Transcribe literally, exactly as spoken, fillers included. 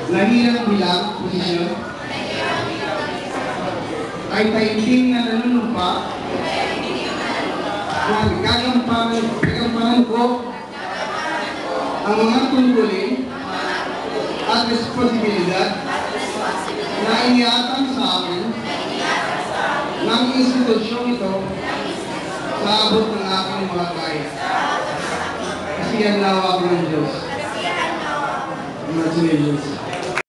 Nahirang bilang posisyon ay taimtim na nanunumpa na gagampanan, gagampanan ko ang mga tungkulin at responsibilidad na iniatang sa akin ng institusyong ito sa abot ng aking mga kaya. Kasi yan nawa ko ng Diyos. Congratulations.